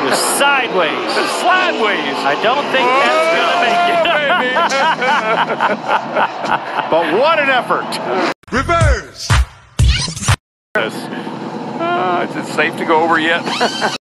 was sideways. Slideways. I don't think that's going to make it. But what an effort. Reverse. Is it safe to go over yet?